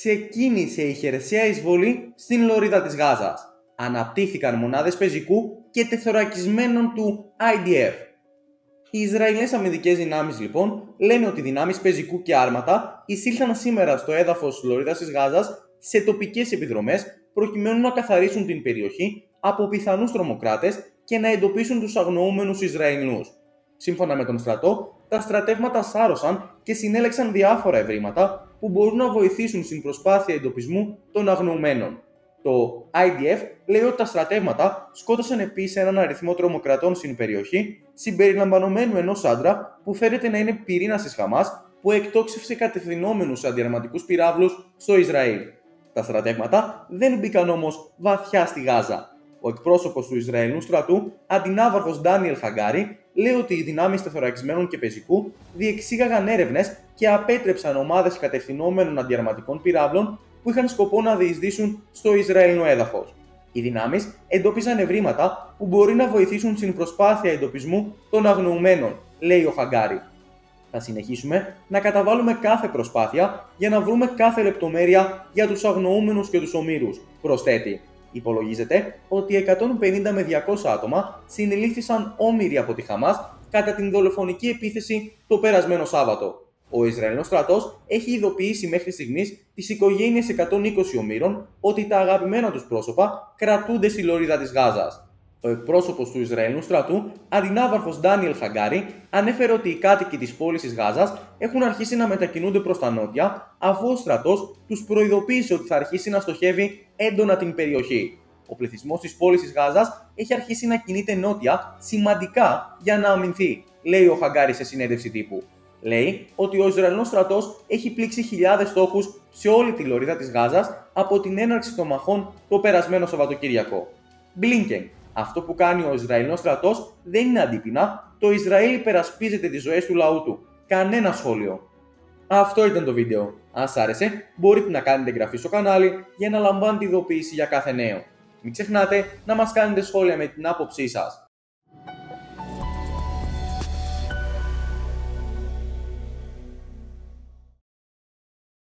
ξεκίνησε η χερσαία εισβολή στην λωρίδα της Γάζας. Αναπτύχθηκαν μονάδες πεζικού και τεθωρακισμένων του IDF. Οι Ισραηλινές αμυντικές δυνάμεις λοιπόν λένε ότι οι δυνάμεις πεζικού και άρματα εισήλθαν σήμερα στο έδαφος της λωρίδας της Γάζας σε τοπικές επιδρομές προκειμένου να καθαρίσουν την περιοχή από πιθανούς τρομοκράτες και να εντοπίσουν τους αγνοούμενους Ισραηλινούς. Σύμφωνα με τον στρατό, τα στρατεύματα σάρωσαν και συνέλεξαν διάφορα ευρήματα που μπορούν να βοηθήσουν στην προσπάθεια εντοπισμού των αγνοουμένων. Το IDF λέει ότι τα στρατεύματα σκότωσαν επίσης έναν αριθμό τρομοκρατών στην περιοχή, συμπεριλαμβανομένου ενός άντρα που φέρεται να είναι πυρήνας της Χαμάς, που εκτόξευσε κατευθυνόμενους αντιαρματικούς πυράβλους στο Ισραήλ. Τα στρατεύματα δεν μπήκαν όμως βαθιά στη Γάζα. Ο εκπρόσωπος του Ισραηλινού στρατού, αντινάβαρχος Ντάνιελ Χαγκάρι, λέει ότι οι δυνάμεις τεθωρακισμένων και πεζικού διεξήγαγαν έρευνες και απέτρεψαν ομάδες κατευθυνόμενων αντιαρματικών πυράβλων που είχαν σκοπό να διεισδύσουν στο Ισραηλινό έδαφος. Οι δυνάμεις εντόπισαν ευρήματα που μπορεί να βοηθήσουν στην προσπάθεια εντοπισμού των αγνοουμένων, λέει ο Χαγκάρι. Θα συνεχίσουμε να καταβάλουμε κάθε προσπάθεια για να βρούμε κάθε λεπτομέρεια για τους αγνοούμενους και τους ομήρους, προσθέτει. Υπολογίζεται ότι 150 με 200 άτομα συνελήφθησαν όμηροι από τη Χαμάς κατά την δολοφονική επίθεση το περασμένο Σάββατο. Ο Ισραηλινός στρατός έχει ειδοποιήσει μέχρι στιγμής τις οικογένειες 120 ομήρων ότι τα αγαπημένα τους πρόσωπα κρατούνται στη λωρίδα της Γάζας. Ο εκπρόσωπος του Ισραηλινού στρατού, αντινάβαρχος Ντάνιελ Χαγκάρι, ανέφερε ότι οι κάτοικοι της πόλης της Γάζας έχουν αρχίσει να μετακινούνται προς τα νότια, αφού ο στρατός τους προειδοποίησε ότι θα αρχίσει να στοχεύει έντονα την περιοχή. Ο πληθυσμός της πόλης της Γάζας έχει αρχίσει να κινείται νότια σημαντικά για να αμυνθεί, λέει ο Χαγκάρι σε συνέντευξη τύπου. Λέει ότι ο Ισραηλινός στρατός έχει πλήξει χιλιάδες στόχους σε όλη τη λωρίδα της Γάζας από την έναρξη των μαχών το περασμένο Σαββατοκύριακο. Blinken. Αυτό που κάνει ο Ισραηλινός στρατός δεν είναι αντίπεινα, το Ισραήλ υπερασπίζεται τις ζωές του λαού του. Κανένα σχόλιο. Αυτό ήταν το βίντεο. Αν σας άρεσε, μπορείτε να κάνετε εγγραφή στο κανάλι για να λαμβάνετε ειδοποίηση για κάθε νέο. Μην ξεχνάτε να μας κάνετε σχόλια με την άποψή σας.